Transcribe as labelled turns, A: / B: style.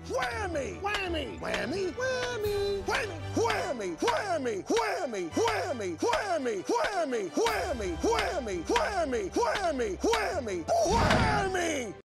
A: Whammy! Whammy! Whammy! Whammy! Whammy! Whammy! Whammy! Whammy! Whammy! Whammy! Whammy! Whammy! Whammy! Whammy! Whammy! Whammy! Whammy!